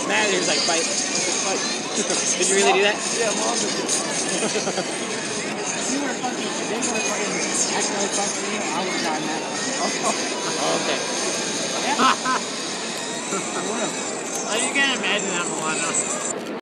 mad, he was like, fight. Fight. Did you really do that? Yeah, Mom did it. You were fucking, they were fucking acting like fuck me, I would have gotten that. Oh, okay. Yeah. I would have. Oh, you can't imagine that, Milano.